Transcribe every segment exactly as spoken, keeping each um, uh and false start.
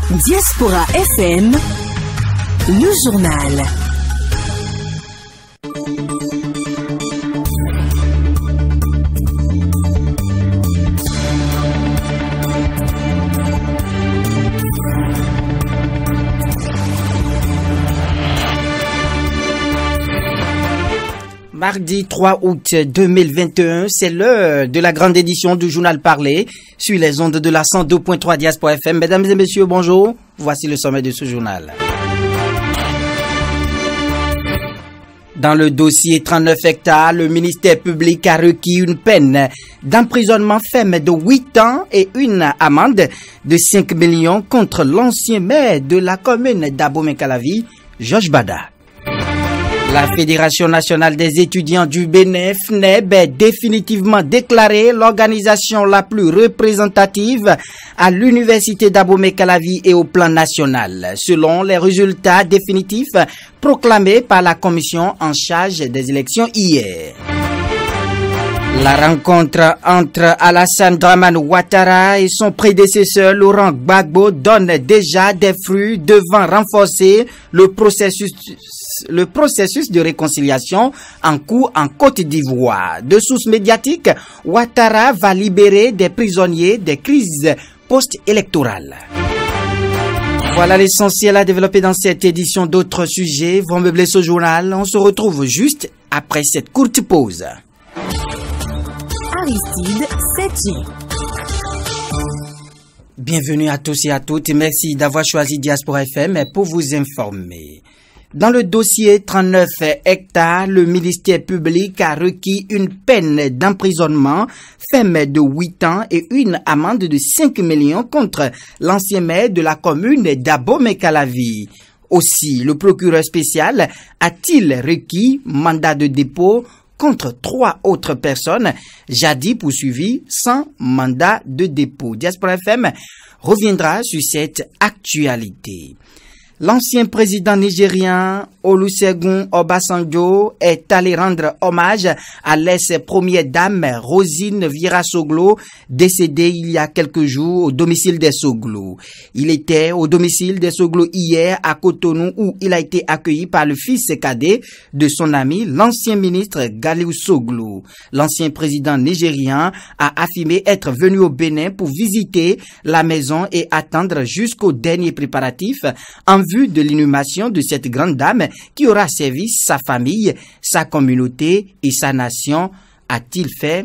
Diaspora F M, le journal. Mardi trois août deux mille vingt et un, c'est l'heure de la grande édition du journal parlé sur les ondes de la cent deux point trois Diaspora F M. Mesdames et messieurs, bonjour. Voici le sommet de ce journal. Dans le dossier trente-neuf hectares, le ministère public a requis une peine d'emprisonnement ferme de huit ans et une amende de cinq millions contre l'ancien maire de la commune d'Abomey-Calavi, Georges Bada. La Fédération nationale des étudiants du Bénin, F N E B, est définitivement déclarée l'organisation la plus représentative à l'université d'Abomey-Calavi et au plan national, selon les résultats définitifs proclamés par la commission en charge des élections hier. La rencontre entre Alassane Dramane Ouattara et son prédécesseur Laurent Gbagbo donne déjà des fruits devant renforcer le processus, le processus de réconciliation en cours en Côte d'Ivoire. De sources médiatiques, Ouattara va libérer des prisonniers des crises post-électorales. Voilà l'essentiel à développer dans cette édition. D'autres sujets vont meubler ce journal. On se retrouve juste après cette courte pause. Aristide Sethi. Bienvenue à tous et à toutes et merci d'avoir choisi Diaspora F M pour vous informer. Dans le dossier trente-neuf hectares, le ministère public a requis une peine d'emprisonnement ferme de huit ans et une amende de cinq millions contre l'ancien maire de la commune d'Abomey-Calavi. Aussi, le procureur spécial a-t-il requis mandat de dépôt contre trois autres personnes, jadis poursuivies sans mandat de dépôt. Diaspora F M reviendra sur cette actualité. L'ancien président nigérien Olusegun Obasanjo est allé rendre hommage à l'ex-première dame Rosine Vieira Soglo, décédée il y a quelques jours au domicile des Soglo. Il était au domicile des Soglo hier à Cotonou où il a été accueilli par le fils cadet de son ami, l'ancien ministre Galiou Soglo. L'ancien président nigérien a affirmé être venu au Bénin pour visiter la maison et attendre jusqu'au dernier préparatif en vue de l'inhumation de cette grande dame qui aura servi sa famille, sa communauté et sa nation, a-t-il fait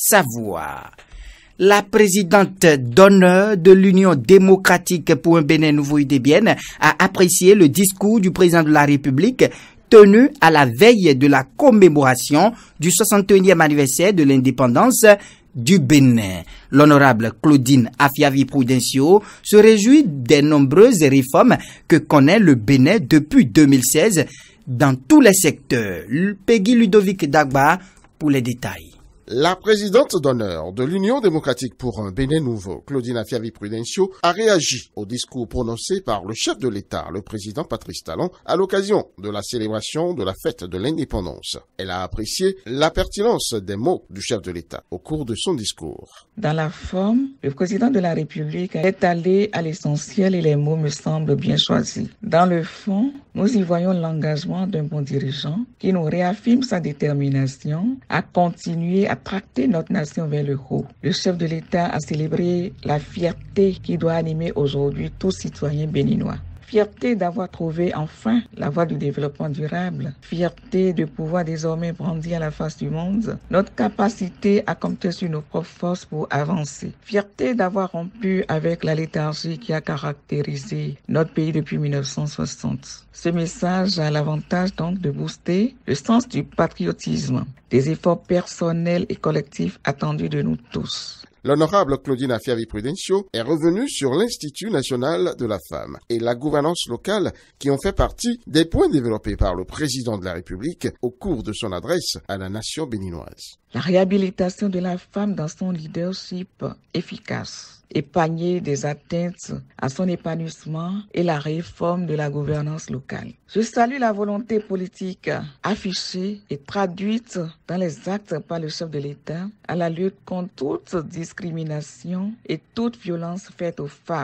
savoir. La présidente d'honneur de l'Union démocratique pour un Bénin nouveau idébienne a apprécié le discours du président de la République tenu à la veille de la commémoration du soixante et unième anniversaire de l'indépendance du Bénin. L'honorable Claudine Afiavi-Prudencio se réjouit des nombreuses réformes que connaît le Bénin depuis deux mille seize dans tous les secteurs. Peggy Ludovic Dagba pour les détails. La présidente d'honneur de l'Union démocratique pour un Bénin nouveau, Claudine Afiavi-Prudencio, a réagi au discours prononcé par le chef de l'État, le président Patrice Talon, à l'occasion de la célébration de la fête de l'indépendance. Elle a apprécié la pertinence des mots du chef de l'État au cours de son discours. Dans la forme, le président de la République est allé à l'essentiel et les mots me semblent bien choisis. Dans le fond, nous y voyons l'engagement d'un bon dirigeant qui nous réaffirme sa détermination à continuer à tracter notre nation vers le haut. Le chef de l'État a célébré la fierté qui doit animer aujourd'hui tout citoyen béninois. Fierté d'avoir trouvé enfin la voie du développement durable. Fierté de pouvoir désormais brandir à la face du monde notre capacité à compter sur nos propres forces pour avancer. Fierté d'avoir rompu avec la léthargie qui a caractérisé notre pays depuis mille neuf cent soixante. Ce message a l'avantage donc de booster le sens du patriotisme, des efforts personnels et collectifs attendus de nous tous. L'honorable Claudine Afiavi-Prudencio est revenue sur l'Institut national de la femme et la gouvernance locale qui ont fait partie des points développés par le président de la République au cours de son adresse à la nation béninoise. La réhabilitation de la femme dans son leadership efficace, épargner des atteintes à son épanouissement et la réforme de la gouvernance locale. Je salue la volonté politique affichée et traduite dans les actes par le chef de l'État à la lutte contre toute discrimination et toute violence faite aux femmes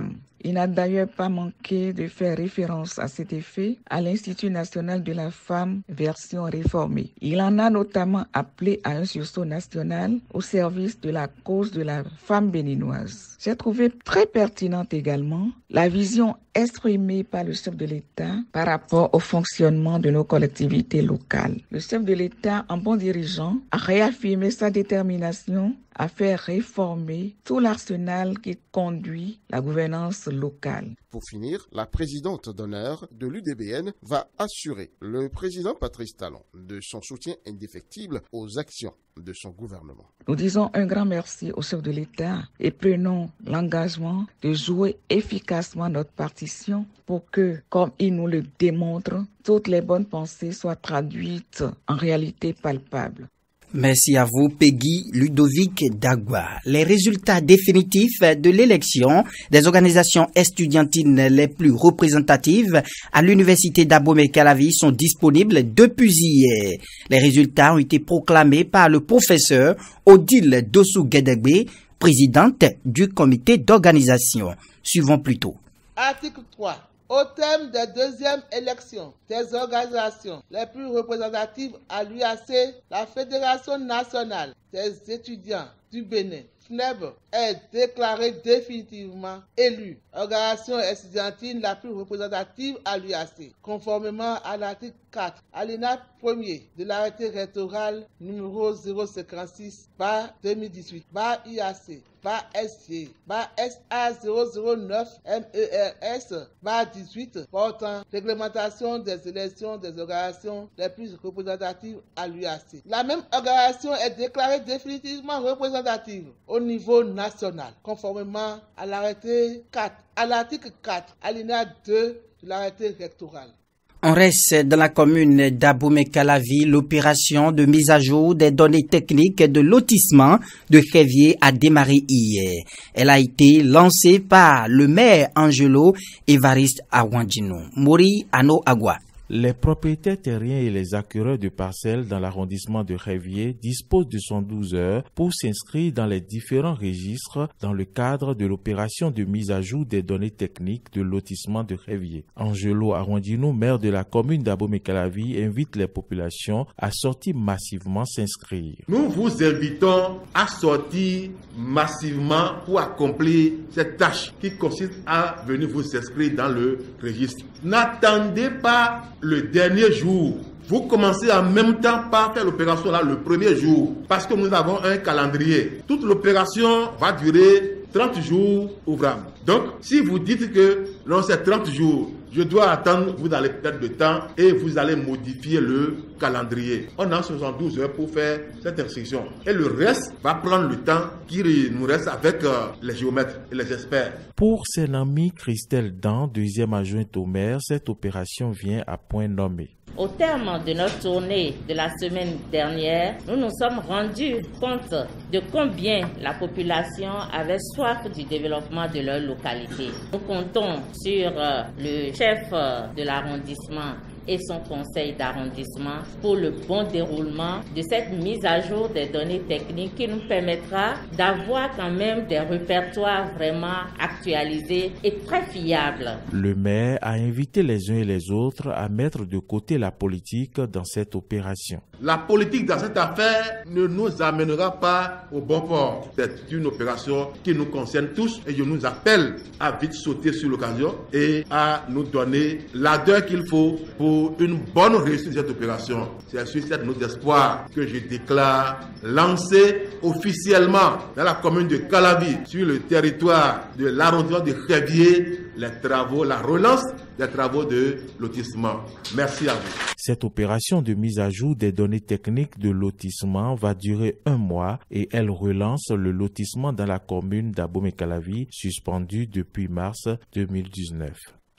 Il n'a d'ailleurs pas manqué de faire référence à cet effet à l'Institut national de la femme version réformée. Il en a notamment appelé à un sursaut national au service de la cause de la femme béninoise. J'ai trouvé très pertinente également la vision exprimée par le chef de l'État par rapport au fonctionnement de nos collectivités locales. Le chef de l'État, en bon dirigeant, a réaffirmé sa détermination à faire réformer tout l'arsenal qui conduit la gouvernance locale. Pour finir, la présidente d'honneur de l'U D B N va assurer le président Patrice Talon de son soutien indéfectible aux actions de son gouvernement. Nous disons un grand merci au chef de l'État et prenons l'engagement de jouer efficacement notre partition pour que, comme il nous le démontre, toutes les bonnes pensées soient traduites en réalité palpable. Merci à vous, Peggy Ludovic Dagua. Les résultats définitifs de l'élection des organisations estudiantines les plus représentatives à l'université d'Abomey-Calavi sont disponibles depuis hier. Les résultats ont été proclamés par le professeur Odile Dossou-Guédégbé, présidente du comité d'organisation. Suivons plutôt. Article trois. Au thème des deuxièmes élections des organisations les plus représentatives à l'U A C, la Fédération nationale des étudiants du Bénin, F N E B, est déclarée définitivement élue organisation estudiantine la plus représentative à l'U A C, conformément à l'article quatre, alinéa premier de l'arrêté rectoral numéro zéro cinquante-six barre deux mille dix-huit barre I A C barre S G barre S A zéro zéro neuf M E R S barre dix-huit portant réglementation des élections des organisations les plus représentatives à l'U A C. La même organisation est déclarée définitivement représentative au niveau national, conformément à l'arrêté quatre, à l'article quatre, alinéa deux de l'arrêté rectoral. On reste dans la commune d'Abomey-Calavi. L'opération de mise à jour des données techniques de lotissement de Révier a démarré hier. Elle a été lancée par le maire Angelo Évariste Awandjino. Mori Ano Agua. Les propriétaires terriens et les acquéreurs de parcelles dans l'arrondissement de Révier disposent de cent douze heures pour s'inscrire dans les différents registres dans le cadre de l'opération de mise à jour des données techniques de lotissement de Révier. Angelo Arwandino, maire de la commune d'Abomey-Calavi, invite les populations à sortir massivement s'inscrire. Nous vous invitons à sortir massivement pour accomplir cette tâche qui consiste à venir vous inscrire dans le registre. N'attendez pas le dernier jour. Vous commencez en même temps par faire l'opération là le premier jour parce que nous avons un calendrier. Toute l'opération va durer trente jours ouvrables. Donc, si vous dites que non, c'est trente jours, je dois attendre, vous allez perdre de temps et vous allez modifier le calendrier. On a soixante-douze heures pour faire cette inscription. Et le reste va prendre le temps qui nous reste avec euh, les géomètres et les experts. Pour Senami Christelle Dan, deuxième adjointe au maire, cette opération vient à point nommé. Au terme de notre tournée de la semaine dernière, nous nous sommes rendus compte de combien la population avait soif du développement de leur localité. Nous comptons sur euh, le chef euh, de l'arrondissement et son conseil d'arrondissement pour le bon déroulement de cette mise à jour des données techniques qui nous permettra d'avoir quand même des répertoires vraiment actualisés et très fiables. Le maire a invité les uns et les autres à mettre de côté la politique dans cette opération. La politique dans cette affaire ne nous amènera pas au bon port. C'est une opération qui nous concerne tous et je nous appelle à vite sauter sur l'occasion et à nous donner l'ardeur qu'il faut pour une bonne réussite de cette opération. C'est sur cette note d'espoir que je déclare lancer officiellement dans la commune de Calavi, sur le territoire de l'arrondissement de Révier, les travaux, la relance des travaux de lotissement. Merci à vous. Cette opération de mise à jour des données techniques de lotissement va durer un mois et elle relance le lotissement dans la commune d'Abomey-Calavi, suspendu depuis mars deux mille dix-neuf.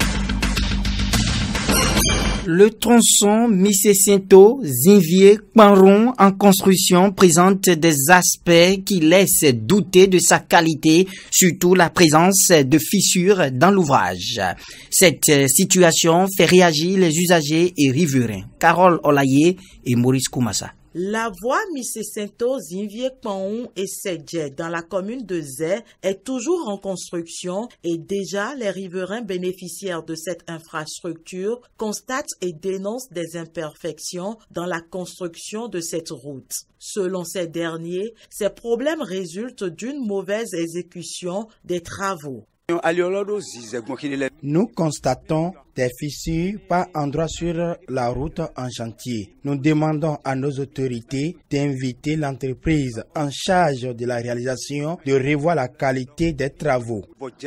Le tronçon Missé-Sinto-Zinvier-Kpanron en construction présente des aspects qui laissent douter de sa qualité, surtout la présence de fissures dans l'ouvrage. Cette situation fait réagir les usagers et riverains. Carole Olaye et Maurice Koumassa. La voie Missécento-Zinvier-Kpaon et Sedje dans la commune de Zé est toujours en construction et déjà les riverains bénéficiaires de cette infrastructure constatent et dénoncent des imperfections dans la construction de cette route. Selon ces derniers, ces problèmes résultent d'une mauvaise exécution des travaux. Nous constatons des fissures par endroits sur la route en chantier. Nous demandons à nos autorités d'inviter l'entreprise en charge de la réalisation de revoir la qualité des travaux.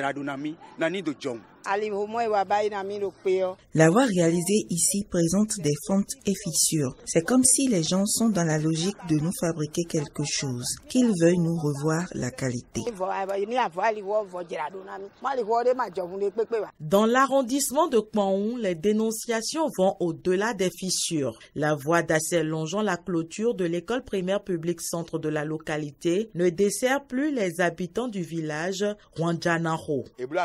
La voie réalisée ici présente des fentes et fissures. C'est comme si les gens sont dans la logique de nous fabriquer quelque chose, qu'ils veuillent nous revoir la qualité. Dans l'arrondissement de Kpaon, les dénonciations vont au-delà des fissures. La voie d'accès longeant la clôture de l'école primaire publique centre de la localité ne dessert plus les habitants du village Rwanjanaro.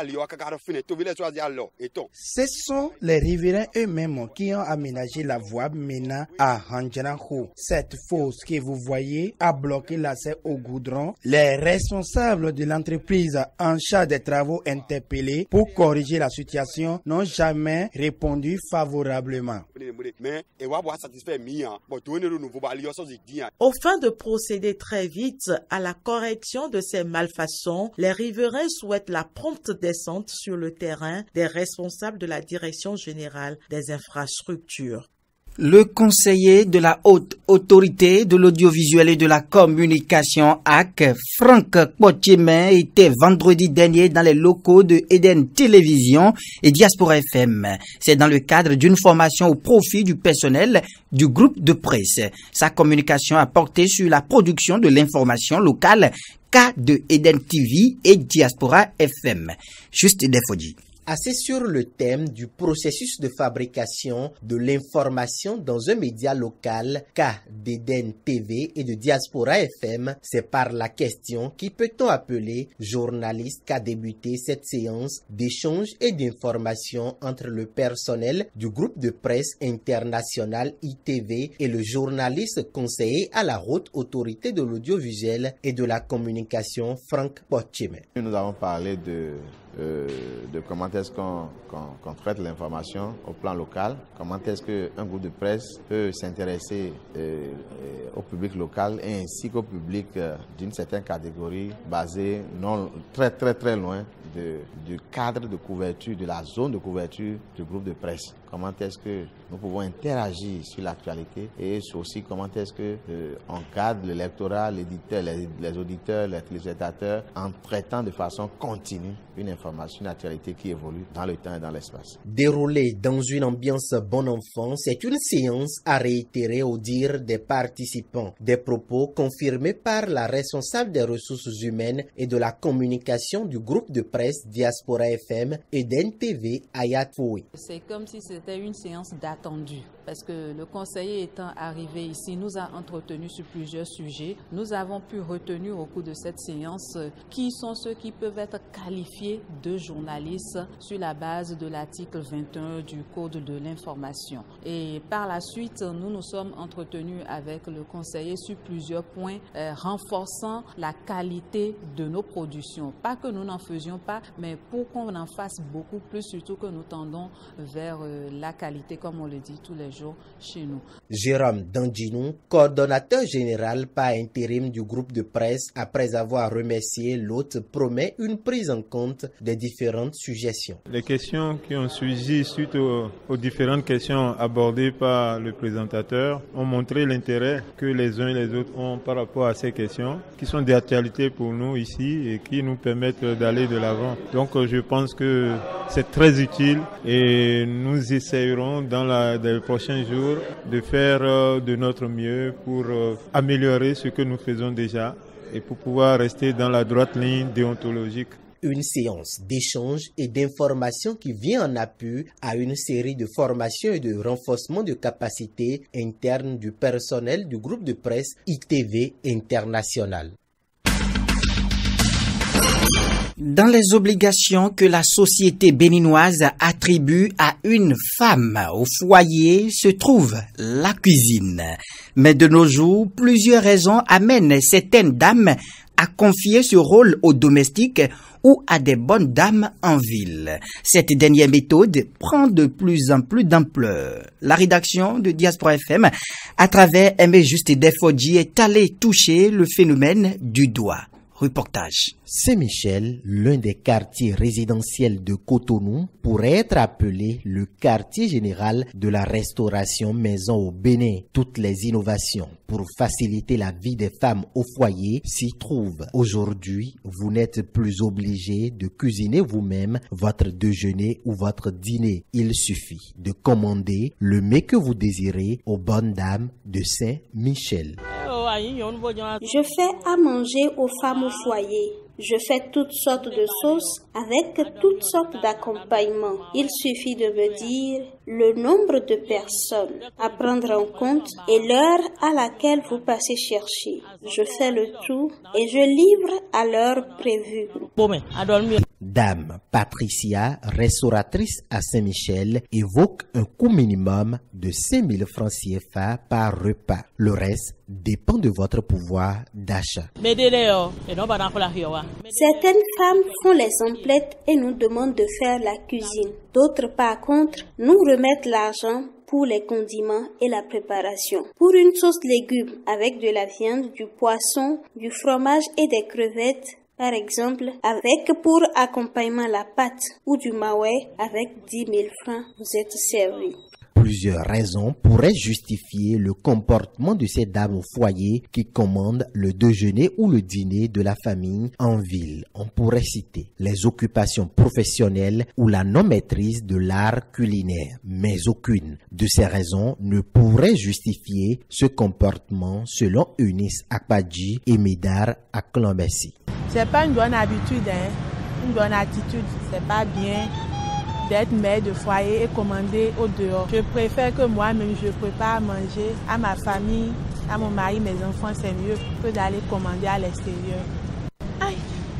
Ce sont les riverains eux-mêmes qui ont aménagé la voie menant à Rwanjanaro. Cette fosse que vous voyez a bloqué l'accès au goudron. Les responsables de l'entreprise en charge des travaux interpellés pour corriger la situation n'ont jamais répondu favorablement. Au fin de procéder très vite à la correction de ces malfaçons, les riverains souhaitent la prompte descente sur le terrain des responsables de la Direction générale des infrastructures. Le conseiller de la haute autorité de l'audiovisuel et de la communication A C, Franck Potiemain, était vendredi dernier dans les locaux de Eden Télévision et Diaspora F M. C'est dans le cadre d'une formation au profit du personnel du groupe de presse. Sa communication a porté sur la production de l'information locale cas de Eden T V et Diaspora F M. Juste des Fodji. Assez sur le thème du processus de fabrication de l'information dans un média local, cas d'Eden T V et de Diaspora F M, c'est par la question qui peut-on appeler journaliste qu'a débuté cette séance d'échange et d'information entre le personnel du groupe de presse international I T V et le journaliste conseiller à la haute autorité de l'audiovisuel et de la communication Franck Potiemain. Nous avons parlé de Euh, de comment est-ce qu'on qu'on, qu'on traite l'information au plan local, comment est-ce qu'un groupe de presse peut s'intéresser euh, au public local et ainsi qu'au public euh, d'une certaine catégorie basée non, très très très loin de, du cadre de couverture, de la zone de couverture du groupe de presse. Comment est-ce que nous pouvons interagir sur l'actualité et aussi comment est-ce que euh, on cadre le lectorat, l'éditeur, les, les auditeurs, les téléspectateurs en traitant de façon continue une information, une actualité qui évolue dans le temps et dans l'espace. Déroulée dans une ambiance bon enfant, c'est une séance à réitérer au dire des participants. Des propos confirmés par la responsable des ressources humaines et de la communication du groupe de presse Diaspora F M et d'N T V Ayat Foui. C'est comme si c'était une séance d'attendue parce que le conseiller étant arrivé ici nous a entretenu sur plusieurs sujets. Nous avons pu retenir au cours de cette séance qui sont ceux qui peuvent être qualifiés de journalistes sur la base de l'article vingt et un du Code de l'information. Et par la suite, nous nous sommes entretenus avec le conseiller sur plusieurs points euh, renforçant la qualité de nos productions. Pas que nous n'en faisions pas, mais pour qu'on en fasse beaucoup plus, surtout que nous tendons vers euh, la qualité, comme on le dit tous les jours chez nous. Jérôme Dandinou, coordonnateur général par intérim du groupe de presse, après avoir remercié l'hôte, promet une prise en compte des différentes suggestions. Les questions qui ont surgi suite aux, aux différentes questions abordées par le présentateur ont montré l'intérêt que les uns et les autres ont par rapport à ces questions, qui sont d'actualité pour nous ici et qui nous permettent d'aller de l'avant. Donc je pense que c'est très utile et nous essayerons dans, la, dans les prochains jours de faire de notre mieux pour améliorer ce que nous faisons déjà et pour pouvoir rester dans la droite ligne déontologique. Une séance d'échange et d'information qui vient en appui à une série de formations et de renforcement de capacités internes du personnel du groupe de presse I T V International. Dans les obligations que la société béninoise attribue à une femme au foyer se trouve la cuisine. Mais de nos jours, plusieurs raisons amènent certaines dames à confier ce rôle aux domestiques ou à des bonnes dames en ville. Cette dernière méthode prend de plus en plus d'ampleur. La rédaction de Diaspora F M, à travers Aimé Juste Defodji, est allée toucher le phénomène du doigt. Reportage. Saint-Michel, l'un des quartiers résidentiels de Cotonou, pourrait être appelé le quartier général de la restauration maison au Bénin. Toutes les innovations pour faciliter la vie des femmes au foyer s'y trouvent. Aujourd'hui, vous n'êtes plus obligé de cuisiner vous-même votre déjeuner ou votre dîner. Il suffit de commander le mets que vous désirez aux bonnes dames de Saint-Michel. Je fais à manger aux femmes au foyer. Je fais toutes sortes de sauces avec toutes sortes d'accompagnements. Il suffit de me dire le nombre de personnes à prendre en compte et l'heure à laquelle vous passez chercher. Je fais le tout et je livre à l'heure prévue. Dame Patricia, restauratrice à Saint-Michel, évoque un coût minimum de cinq mille francs C F A par repas. Le reste dépend de votre pouvoir d'achat. Certaines femmes font les emplettes et nous demandent de faire la cuisine. D'autres, par contre, nous remettent l'argent pour les condiments et la préparation. Pour une sauce légumes avec de la viande, du poisson, du fromage et des crevettes, par exemple, avec pour accompagnement la pâte ou du maoué avec dix mille francs, vous êtes servi. Plusieurs raisons pourraient justifier le comportement de ces dames au foyer qui commandent le déjeuner ou le dîner de la famille en ville. On pourrait citer les occupations professionnelles ou la non-maîtrise de l'art culinaire. Mais aucune de ces raisons ne pourrait justifier ce comportement selon Eunice Akpadji et Médard Aklambessi. C'est pas une bonne habitude, hein? Une bonne attitude, c'est pas bien d'être mère de foyer et commander au dehors. Je préfère que moi-même je prépare à manger à ma famille, à mon mari, mes enfants, c'est mieux que d'aller commander à l'extérieur. Aïe,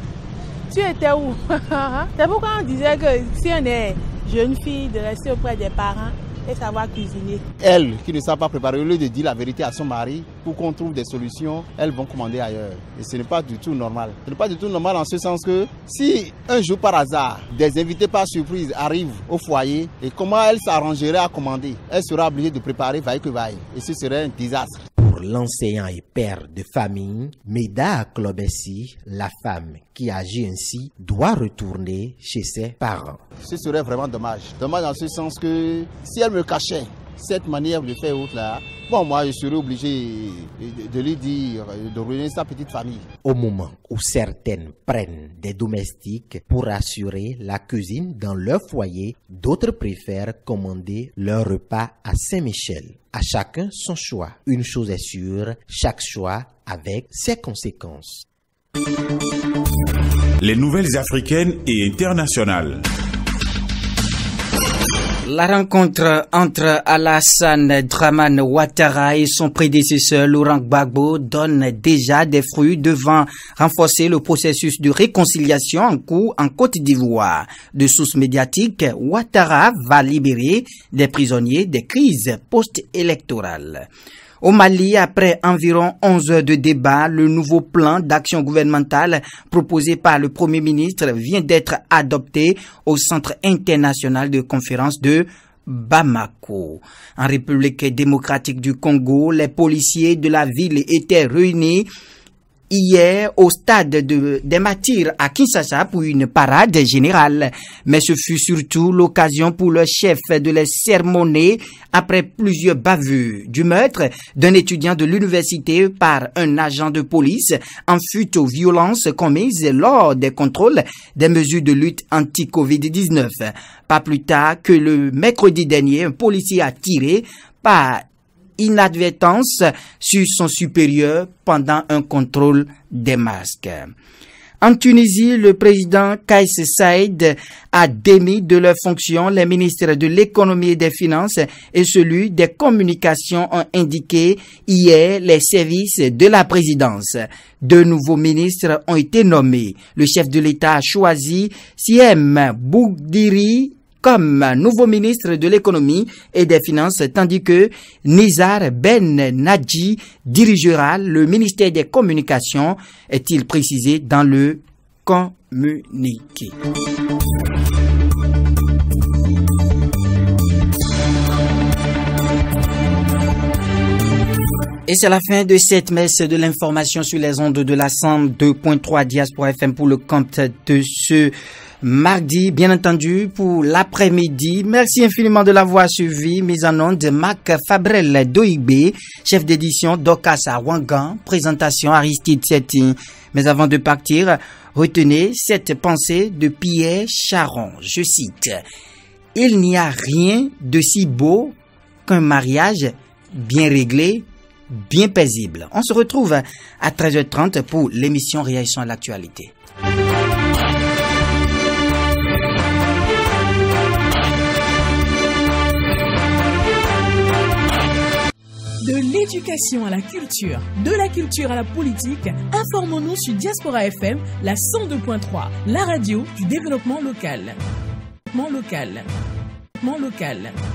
tu étais où? C'est pourquoi on disait que si on est jeune fille, de rester auprès des parents et savoir cuisiner. Elles qui ne savent pas préparer, au lieu de dire la vérité à son mari pour qu'on trouve des solutions, elles vont commander ailleurs. Et ce n'est pas du tout normal. Ce n'est pas du tout normal en ce sens que si un jour par hasard, des invités par surprise arrivent au foyer, et comment elle s'arrangerait à commander? Elle sera obligée de préparer vaille que vaille. Et ce serait un désastre. Pour l'enseignant et père de famille, Médard Aklambessi, la femme qui agit ainsi doit retourner chez ses parents. Ce serait vraiment dommage. Dommage dans ce sens que si elle me cachait cette manière de faire autre là, bon, moi je serais obligé de lui dire de ruiner sa petite famille. Au moment où certaines prennent des domestiques pour assurer la cuisine dans leur foyer, d'autres préfèrent commander leur repas à Saint-Michel. À chacun son choix. Une chose est sûre, chaque choix avec ses conséquences. Les nouvelles africaines et internationales. La rencontre entre Alassane Dramane Ouattara et son prédécesseur Laurent Gbagbo donne déjà des fruits devant renforcer le processus de réconciliation en cours en Côte d'Ivoire. De sources médiatiques, Ouattara va libérer des prisonniers des crises post-électorales. Au Mali, après environ onze heures de débat, le nouveau plan d'action gouvernementale proposé par le Premier ministre vient d'être adopté au Centre international de conférence de Bamako. En République démocratique du Congo, les policiers de la ville étaient réunis hier au stade de, des Martyrs à Kinshasa pour une parade générale. Mais ce fut surtout l'occasion pour le chef de les sermonner après plusieurs bavures. Du meurtre d'un étudiant de l'université par un agent de police en fuite aux violences commises lors des contrôles des mesures de lutte anti-covid dix-neuf. Pas plus tard que le mercredi dernier, un policier a tiré par inadvertance sur son supérieur pendant un contrôle des masques. En Tunisie, le président Kais Saïed a démis de leurs fonctions les ministres de l'économie et des finances et celui des communications, ont indiqué hier les services de la présidence. Deux nouveaux ministres ont été nommés. Le chef de l'État a choisi Siem Bougdiri comme nouveau ministre de l'économie et des finances, tandis que Nizar Ben Nadji dirigera le ministère des communications, est-il précisé dans le communiqué. Et c'est la fin de cette messe de l'information sur les ondes de la cent deux point trois Diaspora F M pour le compte de ce mardi, bien entendu, pour l'après-midi. Merci infiniment de l'avoir suivi. Mise en onde de Marc Fabrel Doigbe, chef d'édition d'Okassa Wangan, présentation Aristide Setti. Mais avant de partir, retenez cette pensée de Pierre Charon. Je cite: il n'y a rien de si beau qu'un mariage bien réglé, bien paisible. On se retrouve à treize heures trente pour l'émission Réaction à l'actualité. De l'éducation à la culture, de la culture à la politique, informons-nous sur Diaspora F M, la cent deux point trois, la radio du développement local. Développement local. Développement local.